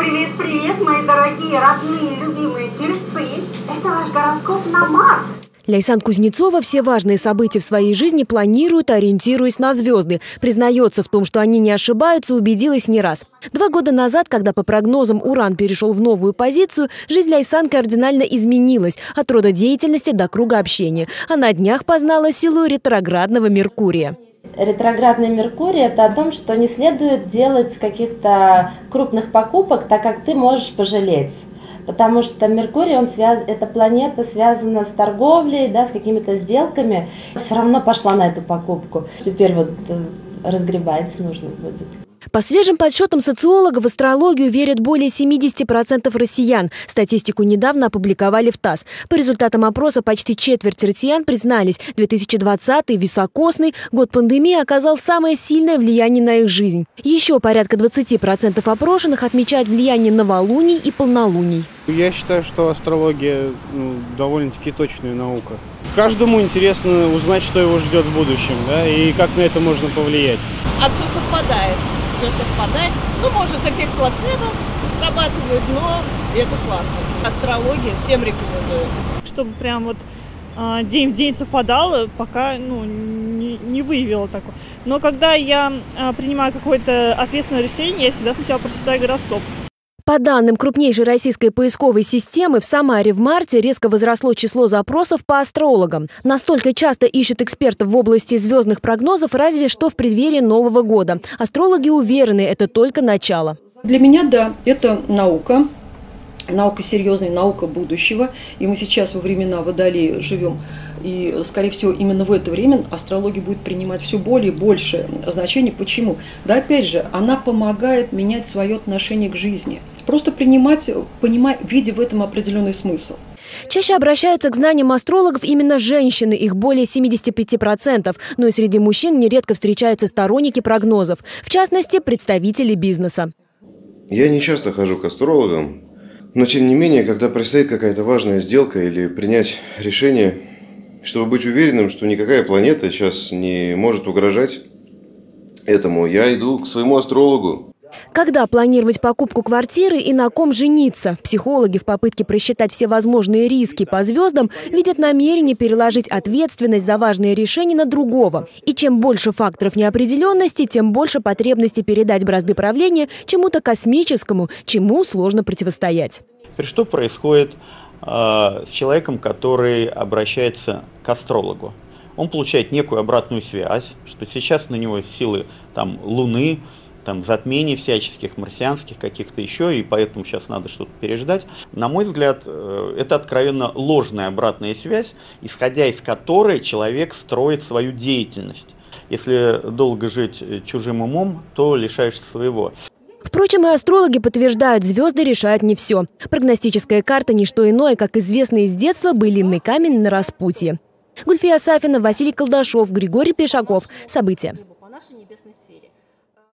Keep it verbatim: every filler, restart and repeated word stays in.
Привет-привет, мои дорогие, родные, любимые тельцы. Это ваш гороскоп на март. Ляйсан Кузнецова все важные события в своей жизни планирует, ориентируясь на звезды. Признается в том, что они не ошибаются, убедилась не раз. Два года назад, когда по прогнозам Уран перешел в новую позицию, жизнь Ляйсан кардинально изменилась от рода деятельности до круга общения. А на днях познала силу ретроградного Меркурия. Ретроградный Меркурий – это о том, что не следует делать каких-то крупных покупок, так как ты можешь пожалеть. Потому что Меркурий, он связ... эта планета связана с торговлей, да, с какими-то сделками. Все равно пошла на эту покупку. Теперь вот разгребать нужно будет. По свежим подсчетам социологов в астрологию верят более семидесяти процентов россиян. Статистику недавно опубликовали в ТАСС. По результатам опроса почти четверть россиян признались, две тысячи двадцатый, високосный, год пандемии оказал самое сильное влияние на их жизнь. Еще порядка двадцати процентов опрошенных отмечают влияние новолуний и полнолуний. Я считаю, что астрология ну, довольно-таки точная наука. Каждому интересно узнать, что его ждет в будущем, да, и как на это можно повлиять. А все совпадает. Все совпадает. Ну, может, эффект плацебо срабатывает, но это классно. Астрология всем рекомендую. Чтобы прям вот а, день в день совпадало, пока ну, не, не выявила такого. Но когда я а, принимаю какое-то ответственное решение, я всегда сначала прочитаю гороскоп. По данным крупнейшей российской поисковой системы, в Самаре в марте резко возросло число запросов по астрологам. Настолько часто ищут экспертов в области звездных прогнозов, разве что в преддверии Нового года. Астрологи уверены, это только начало. Для меня, да, это наука. Наука серьезная, наука будущего. И мы сейчас во времена Водолея живем. И, скорее всего, именно в это время астрология будет принимать все более и большее значение. Почему? Да, опять же, она помогает менять свое отношение к жизни. Просто принимать, понимая, видя в этом определенный смысл. Чаще обращаются к знаниям астрологов именно женщины, их более семидесяти пяти процентов. Но и среди мужчин нередко встречаются сторонники прогнозов, в частности, представители бизнеса. Я не часто хожу к астрологам, но тем не менее, когда предстоит какая-то важная сделка или принять решение, чтобы быть уверенным, что никакая планета сейчас не может угрожать этому, я иду к своему астрологу. Когда планировать покупку квартиры и на ком жениться? Психологи в попытке просчитать все возможные риски по звездам видят намерение переложить ответственность за важные решения на другого. И чем больше факторов неопределенности, тем больше потребности передать бразды правления чему-то космическому, чему сложно противостоять. Что происходит э, с человеком, который обращается к астрологу? Он получает некую обратную связь, что сейчас на него силы там, Луны, там, затмений всяческих, марсианских каких-то еще, и поэтому сейчас надо что-то переждать. На мой взгляд, это откровенно ложная обратная связь, исходя из которой человек строит свою деятельность. Если долго жить чужим умом, то лишаешься своего. Впрочем, и астрологи подтверждают, звезды решают не все. Прогностическая карта – не что иное, как известный с детства былинный камень на распутье. Гульфия Сафина, Василий Колдашов, Григорий Пешаков. События.